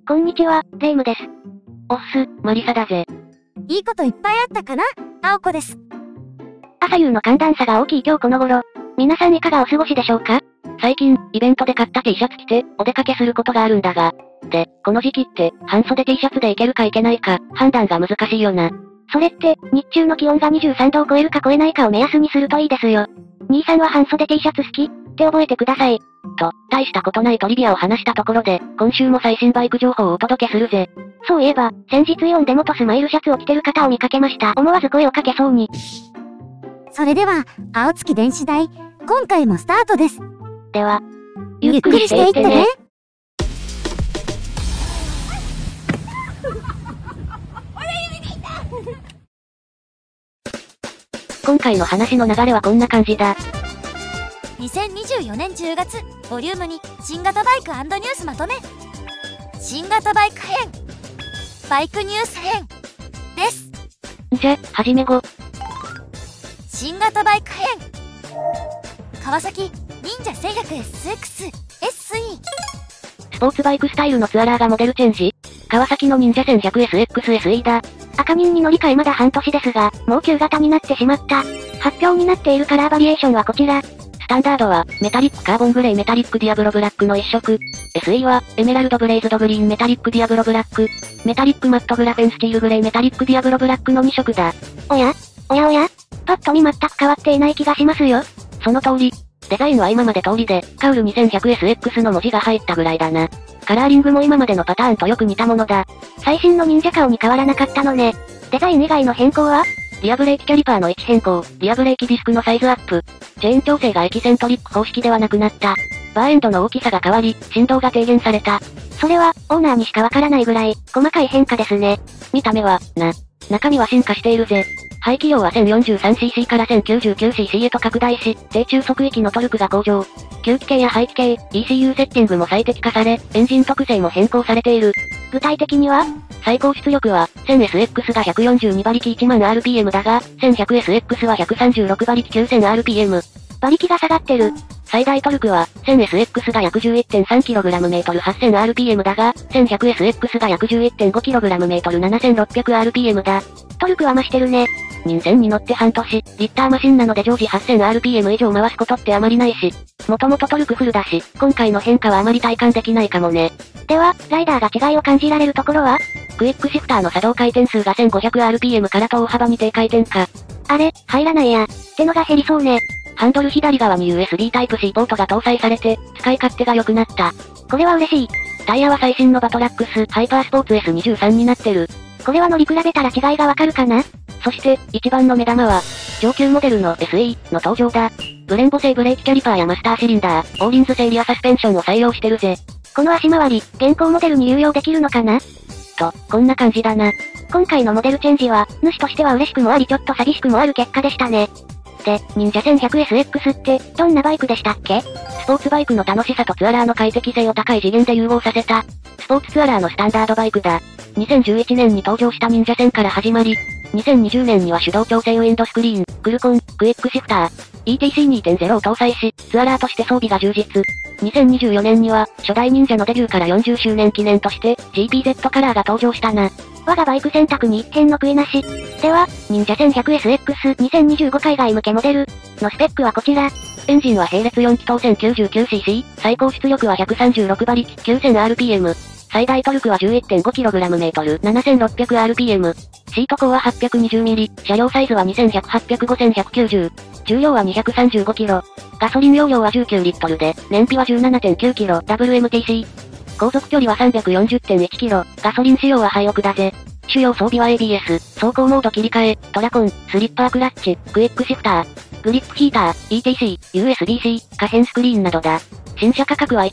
こんにちは、レイムです。 おっす、マリサだぜ。 いいこといっぱいあったかな？青子です。 朝夕の寒暖差が大きい今日この頃、皆さんいかがお過ごしでしょうか？ 最近、イベントで買った T シャツ着て、お出かけすることがあるんだが。で、この時期って、半袖 T シャツでいけるかいけないか、判断が難しいよな。 それって、日中の気温が23度を超えるか超えないかを目安にするといいですよ。兄さんは半袖 T シャツ好きって覚えてください。 と、大したことないトリビアを話したところで、今週も最新バイク情報をお届けするぜ。 そういえば、先日イオンで元スマイルシャツを着てる方を見かけました。思わず声をかけそうに。 それでは、青月電子台、今回もスタートです。 では、 ゆっくりしていってね。 今回の話の流れはこんな感じだ。 2024年10月、ボリューム2、新型バイク&ニュースまとめ。新型バイク編。バイクニュース編。です。 じゃ、はじめご。 新型バイク編。川崎、忍者 1100SX、SE。 スポーツバイクスタイルのツアラーがモデルチェンジ？川崎の忍者 1100SX SE だ。 赤忍に乗り換えまだ半年ですが、もう旧型になってしまった。発表になっているカラーバリエーションはこちら。 スタンダードは、メタリックカーボングレーメタリックディアブロブラックの一色。SE は、エメラルドブレイズドグリーンメタリックディアブロブラック。メタリックマットグラフェンスチールグレーメタリックディアブロブラックの2色だ。 おやパッと見全く変わっていない気がしますよ。 その通り。デザインは今まで通りで、カウル 2100SX の文字が入ったぐらいだな。カラーリングも今までのパターンとよく似たものだ。 最新の忍者顔に変わらなかったのね。デザイン以外の変更は？ リアブレーキキャリパーの位置変更、リアブレーキディスクのサイズアップ。チェーン調整がエキセントリック方式ではなくなった。バーエンドの大きさが変わり、振動が低減された。 それは、オーナーにしかわからないぐらい、細かい変化ですね。 見た目は、中身は進化しているぜ。排気量は 1043cc から 1099cc へと拡大し、低中速域のトルクが向上。吸気系や排気系、ECU セッティングも最適化され、エンジン特性も変更されている。 具体的には？ 最高出力は、1000SX が142馬力 10,000rpm だが、1100SX は136馬力 9000rpm。 馬力が下がってる。 最大トルクは、1000SX が約 11.3kgm 8000rpm だが、1100SX が約 11.5kgm 7600rpm だ。 トルクは増してるね。 人線に乗って半年、リッターマシンなので常時 8000rpm 以上回すことってあまりないし、もともとトルクフルだし、今回の変化はあまり体感できないかもね。 では、ライダーが違いを感じられるところは？ クイックシフターの作動回転数が 1500rpm からと大幅に低回転化。 あれ、入らないや。ってのが減りそうね。 ハンドル左側に USB Type-C ポートが搭載されて、使い勝手が良くなった。 これは嬉しい。 タイヤは最新のバトラックスハイパースポーツ S23 になってる。 これは乗り比べたら違いがわかるかな？ そして、一番の目玉は、上級モデルの SE の登場だ。ブレンボ製ブレーキキャリパーやマスターシリンダー、オーリンズ製リアサスペンションを採用してるぜ。 この足回り、現行モデルに有用できるのかな？ と、こんな感じだな。 今回のモデルチェンジは、主としては嬉しくもありちょっと寂しくもある結果でしたね。で、忍者 1100SX って、どんなバイクでしたっけ？ スポーツバイクの楽しさとツアラーの快適性を高い次元で融合させた、スポーツツアラーのスタンダードバイクだ。2011年に登場した忍者1000から始まり、2020年には手動調整ウィンドスクリーン、クルコン、クイックシフター、ETC2.0 を搭載し、ツアラーとして装備が充実。2024年には、初代忍者のデビューから40周年記念として、GPZ カラーが登場したな。 我がバイク選択に一点の悔いなし。では、忍者 1100SX2025 海外向けモデルのスペックはこちら。 エンジンは並列4気筒 1099cc、最高出力は136馬力 9000rpm。最大トルクは 11.5kgm 7600rpm。シート高は 820mm、車両サイズは2100-800-5190。重量は 235kg。ガソリン容量は19リットルで、燃費は 17.9kg、WMTC。航続距離は 340.1km、ガソリン仕様はハイオクだぜ。主要装備は ABS、走行モード切り替え、トラコン、スリッパークラッチ、クイックシフター、グリップヒーター、ETC、USB-C、可変スクリーンなどだ。新車価格は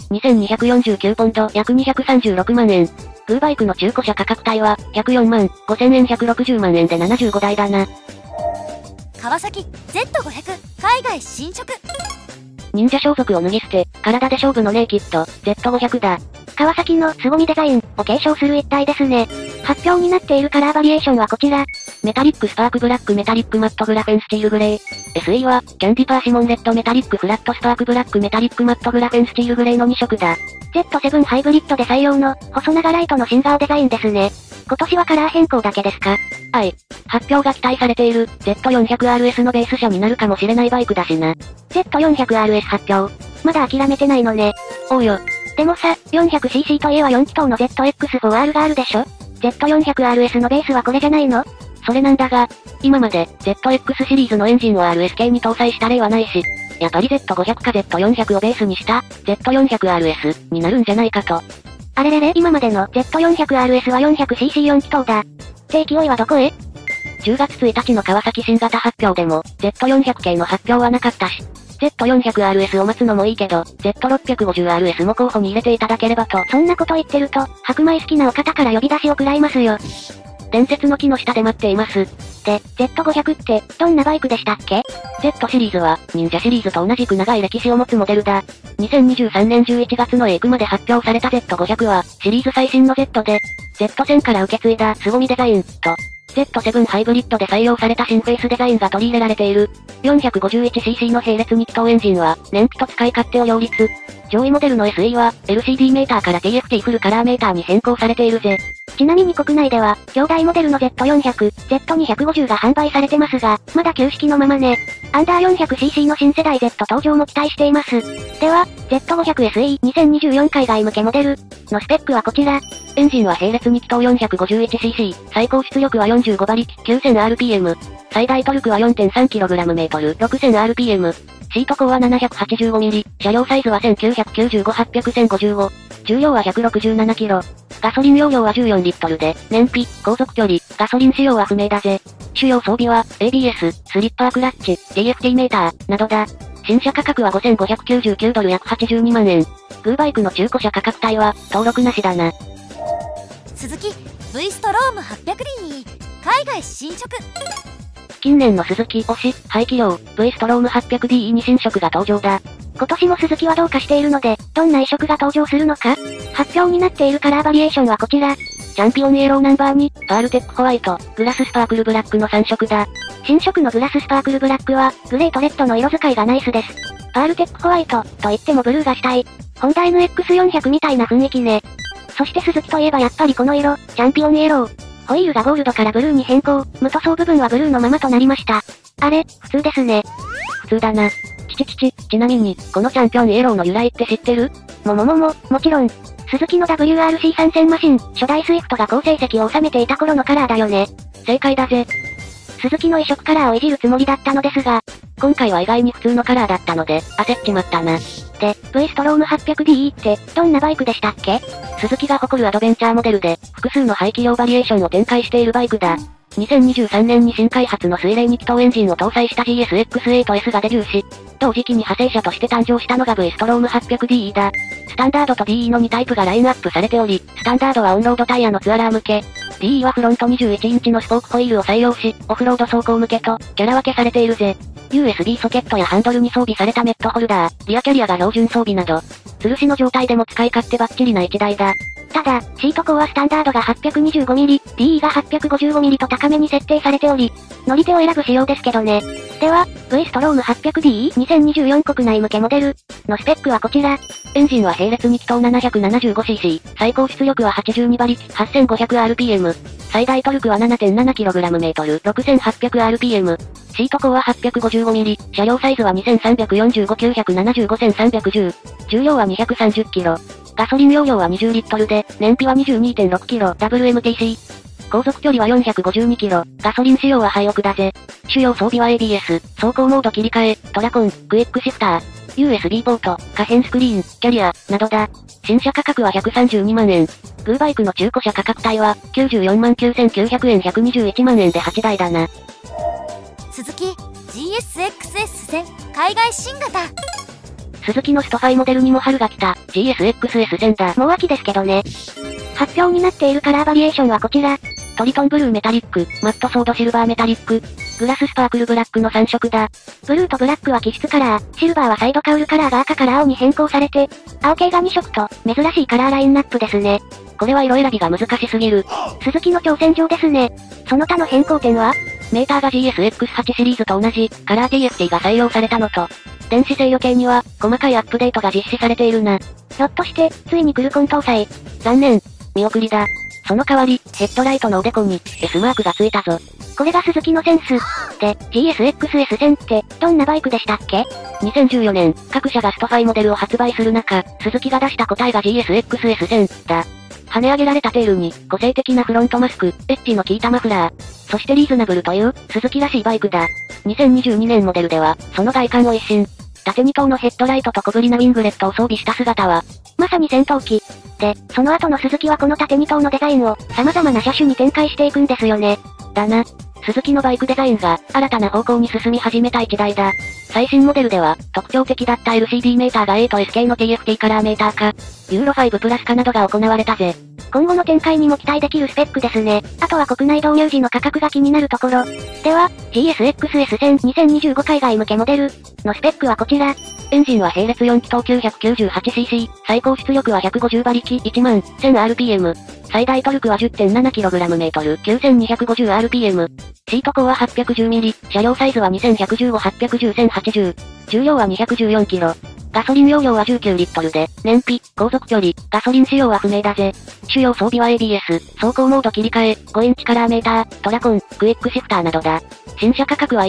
12,249ポンド、約236万円。グーバイクの中古車価格帯は、104万、5000円160万円で75台だな。 川崎 Z500 海外新色。 忍者装束を脱ぎ捨て、体で勝負のネイキッド、Z500 だ。 川崎の凄みデザインを継承する一体ですね。 発表になっているカラーバリエーションはこちら。 メタリックスパークブラックメタリックマットグラフェンスチールグレー。SE は、キャンディパーシモンレッドメタリックフラットスパークブラックメタリックマットグラフェンスチールグレーの2色だ。 Z7 ハイブリッドで採用の、細長ライトの新顔デザインですね。今年はカラー変更だけですか？ はい。発表が期待されている Z400RS のベース車になるかもしれないバイクだしな。 Z400RS 発表。まだ諦めてないのね。 おうよ。 でもさ、400cc といえば4気筒の ZX4R があるでしょ？ Z400RS のベースはこれじゃないの？ それなんだが、今まで ZX シリーズのエンジンを RS 系に搭載した例はないし、やっぱり Z500 か Z400 をベースにした Z400RS になるんじゃないかと。 あれれれ、今までの Z400RS は 400cc4 気筒だ。って勢いはどこへ ？10月1日の川崎新型発表でも Z400 系の発表はなかったし、Z400RS を待つのもいいけど、Z650RS も候補に入れていただければと。 そんなこと言ってると、白米好きなお方から呼び出しを食らいますよ。 伝説の木の下で待っています。 で、Z500 って、どんなバイクでしたっけ？ Z シリーズは、忍者シリーズと同じく長い歴史を持つモデルだ。2023年11月の AIC まで発表された Z500 は、シリーズ最新の Z で、Z1000 から受け継いだ凄みデザインと、Z7 ハイブリッドで採用された新フェイスデザインが取り入れられている。451cc の並列2気筒エンジンは、燃費と使い勝手を両立。上位モデルの SE は、LCD メーターから TFT フルカラーメーターに変更されているぜ。 ちなみに国内では、兄弟モデルの Z400、Z250 が販売されてますが、まだ旧式のままね。アンダー 400cc の新世代 Z 登場も期待しています。では、Z500SE2024 海外向けモデルのスペックはこちら。 エンジンは並列2気筒 451cc、最高出力は45馬力 9000rpm、最大トルクは 4.3kgm、6000rpm、シート高は 785mm、車両サイズは1995-800-1055、重量は 167kg、ガソリン容量は14リットルで、燃費、航続距離、ガソリン使用は不明だぜ。主要装備は、ABS、スリッパークラッチ、TFT メーター、などだ。新車価格は5599ドル約82万円。グーバイクの中古車価格帯は、登録なしだな。 鈴木 V ストローム 800D 海外新色。 近年の鈴木推し、排気量、V ストローム 800D に新色が登場だ。 今年も鈴木はどうかしているので、どんな異色が登場するのか？発表になっているカラーバリエーションはこちら。 チャンピオンイエローナンバー2、パールテックホワイト、グラススパークルブラックの3色だ。 新色のグラススパークルブラックは、グレーとレッドの色使いがナイスです。パールテックホワイト、と言ってもブルーがしたい。ホンダ NX400 みたいな雰囲気ね。そして鈴木といえばやっぱりこの色、チャンピオンイエロー。ホイールがゴールドからブルーに変更、無塗装部分はブルーのままとなりました。あれ、普通ですね。 普通だな。ちなみに、このチャンピオンイエローの由来って知ってる？ もちろん。鈴木の WRC 参戦マシン、初代スイフトが好成績を収めていた頃のカラーだよね。 正解だぜ。 鈴木の異色カラーをいじるつもりだったのですが、 今回は意外に普通のカラーだったので、焦っちまったな。 で、V ストローム 800DE って、どんなバイクでしたっけ？ 鈴木が誇るアドベンチャーモデルで、複数の排気量バリエーションを展開しているバイクだ。2023年に新開発の水冷2気筒エンジンを搭載した GSX-8S がデビューし、同時期に派生車として誕生したのが V ストローム 800DE だ。スタンダードと DE の2タイプがラインナップされており、スタンダードはオンロードタイヤのツアラー向け、DE はフロント21インチのスポークホイールを採用し、オフロード走行向けと、キャラ分けされているぜ。USB ソケットやハンドルに装備されたメットホルダー、リアキャリアが標準装備など、吊るしの状態でも使い勝手バッチリな1台だ。 ただ、シート高はスタンダードが 825mm、DE が 855mm と高めに設定されており、乗り手を選ぶ仕様ですけどね。では、V ストローム 800DE2024 国内向けモデルのスペックはこちら。 エンジンは並列2気筒 775cc、最高出力は82馬力 8500rpm、最大トルクは 7.7kgm、6800rpm、シート高は 855mm、車両サイズは 2345-975-1310、重量は 230kg、ガソリン容量は20リットルで、燃費は 22.6kg、WMTC。航続距離は 452km、ガソリン使用は廃屋だぜ。主要装備は ABS、走行モード切り替え、トラコン、クイックシフター、USB ポート、可変スクリーン、キャリア、などだ。新車価格は132万円。グーバイクの中古車価格帯は、94万9900円121万円で8台だな。 鈴木 GSX-S1000 海外新型。 鈴木のスト5モデルにも春が来た GSX-S1000 だ。 もう秋ですけどね。発表になっているカラーバリエーションはこちら。 トリトンブルーメタリック、マットソードシルバーメタリック、 グラススパークルブラックの3色だ。 ブルーとブラックは基質カラー、シルバーはサイドカウルカラーが赤から青に変更されて、青系が2色と、珍しいカラーラインナップですね。 これは色選びが難しすぎる。 鈴木の挑戦状ですね。その他の変更点はメーターが GSX8 シリーズと同じ、カラー TFT が採用されたのと、電子制御系には、細かいアップデートが実施されているな。 ひょっとして、ついにクルコン搭載。 残念。見送りだ。その代わり、ヘッドライトのおでこに、S マークがついたぞ。 これが鈴木のセンス。で、GSX-S1000 って、どんなバイクでしたっけ？ 2014年、各社がストファイモデルを発売する中、鈴木が出した答えが GSX-S1000 だ。跳ね上げられたテールに、個性的なフロントマスク、エッジの効いたマフラー。そしてリーズナブルという、鈴木らしいバイクだ。2022年モデルでは、その外観を一新。縦2灯のヘッドライトと小ぶりなウィングレットを装備した姿は、 まさに戦闘機。で、その後の鈴木はこの縦2灯のデザインを、様々な車種に展開していくんですよね。 だな。鈴木のバイクデザインが、新たな方向に進み始めた一台だ。最新モデルでは、特徴的だった LCD メーターが A と S 系の TFT カラーメーター化、ユーロ5プラス化などが行われたぜ。 今後の展開にも期待できるスペックですね。あとは国内導入時の価格が気になるところ。では、GSX-S1000 2025海外向けモデルのスペックはこちら。 エンジンは並列4気筒 998cc、最高出力は150馬力 11000rpm。最大トルクは 10.7kgm、9250rpm。シート高は 810mm、車両サイズは2115、810、1080。重量は 214kg。ガソリン容量は19リットルで、燃費、航続距離、ガソリン使用は不明だぜ。主要装備は ABS、走行モード切り替え、5インチカラーメーター、トラコン、クイックシフターなどだ。新車価格は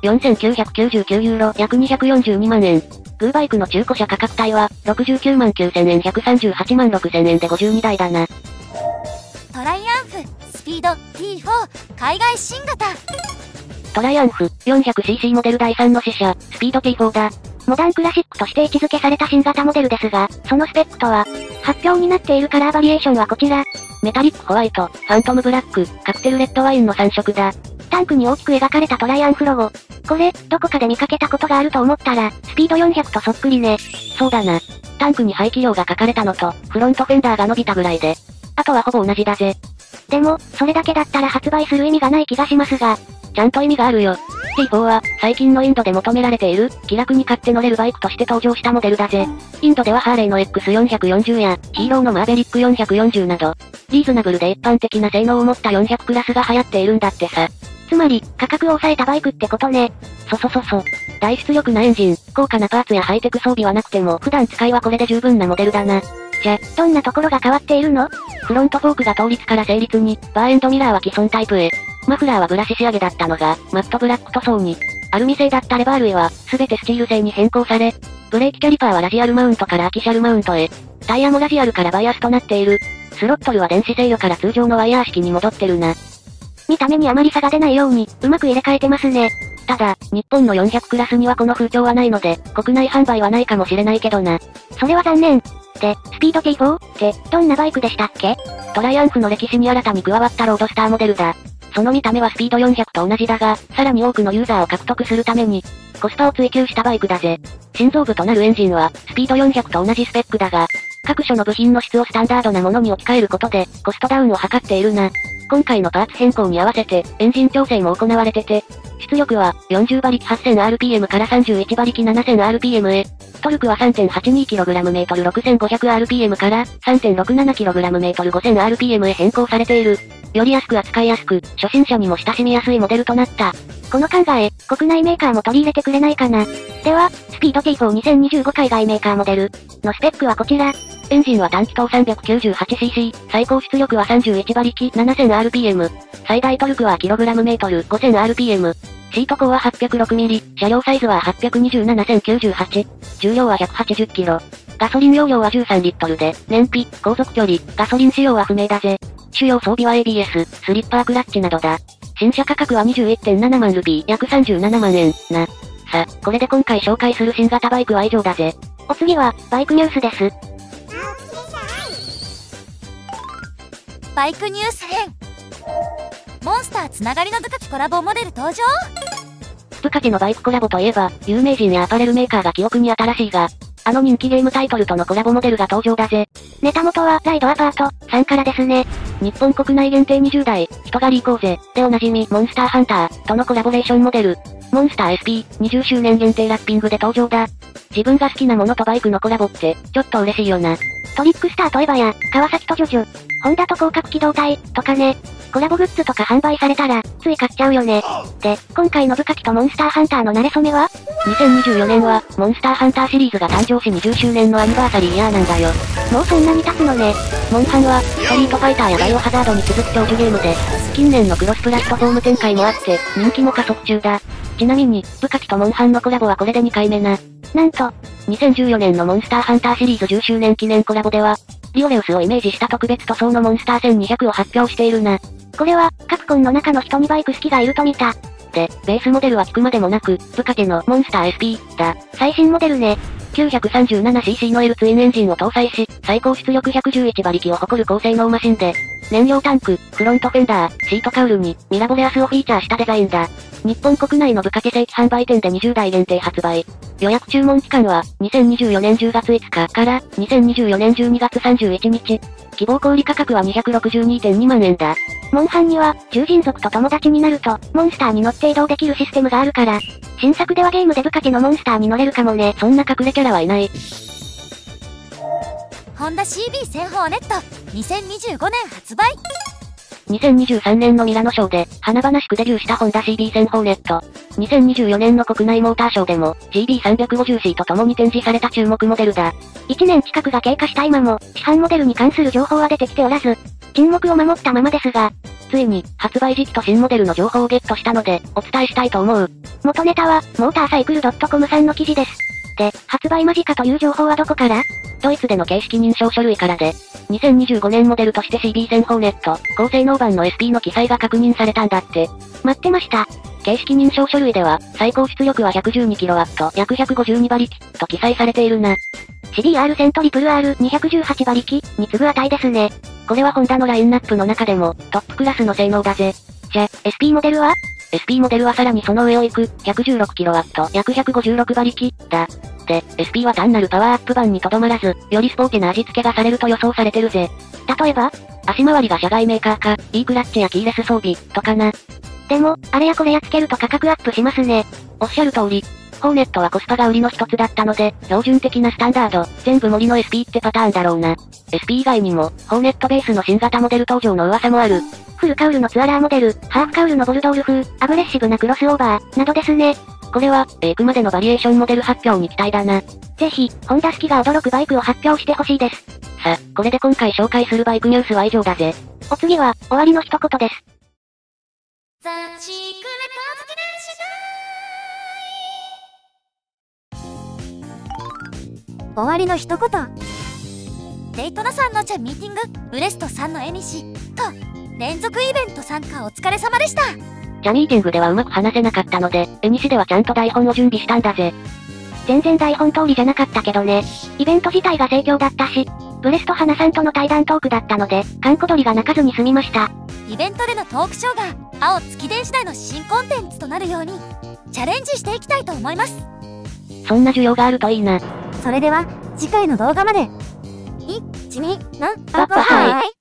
14,999ユーロ、約242万円。グーバイクの中古車価格帯は、69万9000円、138万6000円で52台だな。 トライアンフ、スピード T4、海外新型。 トライアンフ、400cc モデル第3の試車、スピード T4 だ。 モダンクラシックとして位置づけされた新型モデルですが、そのスペックとは、発表になっているカラーバリエーションはこちら。 メタリックホワイト、ファントムブラック、カクテルレッドワインの3色だ。 タンクに大きく描かれたトライアンフロゴ。これ、どこかで見かけたことがあると思ったら、スピード400とそっくりね。 そうだな。タンクに排気量が書かれたのと、フロントフェンダーが伸びたぐらいで。あとはほぼ同じだぜ。 でも、それだけだったら発売する意味がない気がしますが。 ちゃんと意味があるよ。T4 は、最近のインドで求められている、気楽に買って乗れるバイクとして登場したモデルだぜ。インドではハーレーの X440 や、ヒーローのマーベリック440など、リーズナブルで一般的な性能を持った400クラスが流行っているんだってさ。 つまり、価格を抑えたバイクってことね。 そう。大出力なエンジン、高価なパーツやハイテク装備はなくても、普段使いはこれで十分なモデルだな。 じゃ、どんなところが変わっているの？ フロントフォークが倒立から成立に、バーエンドミラーは既存タイプへ。マフラーはブラシ仕上げだったのが、マットブラック塗装に。アルミ製だったレバー類は、すべてスチール製に変更され、ブレーキキャリパーはラジアルマウントからアキシャルマウントへ。タイヤもラジアルからバイアスとなっている。スロットルは電子制御から通常のワイヤー式に戻ってるな。 見た目にあまり差が出ないように、うまく入れ替えてますね。 ただ、日本の400クラスにはこの風潮はないので、国内販売はないかもしれないけどな。 それは残念。で、スピード T4 って、どんなバイクでしたっけ？ トライアンフの歴史に新たに加わったロードスターモデルだ。その見た目はスピード400と同じだが、さらに多くのユーザーを獲得するために、コスパを追求したバイクだぜ。心臓部となるエンジンは、スピード400と同じスペックだが、各所の部品の質をスタンダードなものに置き換えることで、コストダウンを図っているな。今回のパーツ変更に合わせて、エンジン調整も行われてて、出力は、40馬力 8000rpm から31馬力 7000rpm へ。トルクは 3.82kgm/6500rpm から 3.67kgm/5000rpm へ変更されている。より安く扱いやすく、初心者にも親しみやすいモデルとなった。 この考え、国内メーカーも取り入れてくれないかな。では、スピード T4 2025海外メーカーモデルのスペックはこちら。 エンジンは単気筒 398cc、最高出力は31馬力 7000rpm。最大トルクは kgm 5000rpm。シート高は 806mm、車両サイズは827,098。重量は 180kg。ガソリン容量は13リットルで、燃費、航続距離、ガソリン使用は不明だぜ。主要装備は ABS、スリッパークラッチなどだ。新車価格は 21.7 万ルピー、約37万円、な。さ、これで今回紹介する新型バイクは以上だぜ。 お次は、バイクニュースです。 バイクニュース編。モンスターつながりのドゥカティコラボモデル登場。 スプカチのバイクコラボといえば、有名人やアパレルメーカーが記憶に新しいが、 あの人気ゲームタイトルとのコラボモデルが登場だぜ。 ネタ元は、ライドアパート、さんからですね。 日本国内限定20台、人狩り行こうぜ、でおなじみ、モンスターハンター、とのコラボレーションモデル。モンスター SP、20周年限定ラッピングで登場だ。自分が好きなものとバイクのコラボって、ちょっと嬉しいよな。 トリックスターとエヴァや、川崎とジョジョ、ホンダと広角機動隊、とかね。コラボグッズとか販売されたら、つい買っちゃうよね。で、今回のブカキとモンスターハンターの馴れ初めは ?2024 年は、モンスターハンターシリーズが誕生し20周年のアニバーサリーイヤーなんだよ。 もうそんなに経つのね。 モンハンは、ストリートファイターやバイオハザードに続く長寿ゲームで、近年のクロスプラットフォーム展開もあって、人気も加速中だ。ちなみに、ブカキとモンハンのコラボはこれで2回目な。 なんと、 2014年のモンスターハンターシリーズ10周年記念コラボでは、リオレウスをイメージした特別塗装のモンスター1200を発表しているな。 これは、カプコンの中の人にバイク好きがいると見た。 で、ベースモデルは聞くまでもなく、ブカケのモンスター SP だ。 最新モデルね。 937cc の L ツインエンジンを搭載し、最高出力111馬力を誇る高性能マシンで、燃料タンク、フロントフェンダー、シートカウルに、ミラボレアスをフィーチャーしたデザインだ。日本国内のブカケ正規販売店で20台限定発売。予約注文期間は、2024年10月5日から、2024年12月31日。希望小売価格は262.2万円だ。 モンハンには、獣人族と友達になると、モンスターに乗って移動できるシステムがあるから、新作ではゲームでブカケのモンスターに乗れるかもね。 そんな隠れキャラはいない。 ホンダ CB1000 ホーネット、2025年発売。 2023年のミラノショーで、華々しくデビューしたホンダ CB1000 ホーネット。2024年の国内モーターショーでも、GB350C と共に展示された注目モデルだ。 1年近くが経過した今も、市販モデルに関する情報は出てきておらず、沈黙を守ったままですが、 ついに、発売時期と新モデルの情報をゲットしたので、お伝えしたいと思う。 元ネタは、モーターサイクル .com さんの記事です。で、発売間近という情報はどこから？ ドイツでの形式認証書類からで、2025年モデルとして CB1000 ホーネット、高性能版の SP の記載が確認されたんだって。 待ってました。 形式認証書類では、最高出力は 112kW、約152馬力、と記載されているな。 CBR 1000と RRR218 馬力、に次ぐ値ですね。 これはホンダのラインナップの中でも、トップクラスの性能だぜ。 じゃ、SP モデルは？ SP モデルはさらにその上を行く、116kW、約156馬力、だ。で、SP は単なるパワーアップ版にとどまらず、よりスポーティな味付けがされると予想されてるぜ。 例えば？ 足回りが社外メーカーか、E クラッチやキーレス装備、とかな。 でも、あれやこれやつけると価格アップしますね。 おっしゃる通り。ホーネットはコスパが売りの一つだったので、標準的なスタンダード、全部盛りの SP ってパターンだろうな。SP 以外にも、ホーネットベースの新型モデル登場の噂もある。 フルカウルのツアラーモデル、ハーフカウルのボルドール風、アグレッシブなクロスオーバー、などですね。 これは、あくまでのバリエーションモデル発表に期待だな。 ぜひ、ホンダ好きが驚くバイクを発表してほしいです。 さ、これで今回紹介するバイクニュースは以上だぜ。 お次は、終わりの一言です。 ザ・シークレット好き終わりの一言。デイトナさんの茶ミーティング、ウレストさんの絵にし、と、連続イベント参加お疲れ様でした。 ジャミーティングではうまく話せなかったので、絵にしではちゃんと台本を準備したんだぜ。 全然台本通りじゃなかったけどね。イベント自体が盛況だったし、ブレスト花さんとの対談トークだったので、閑古鳥が泣かずに済みました。 イベントでのトークショーが、青月電子台の新コンテンツとなるように、チャレンジしていきたいと思います。 そんな需要があるといいな。 それでは、次回の動画まで。1、2、3、 バッバハイ。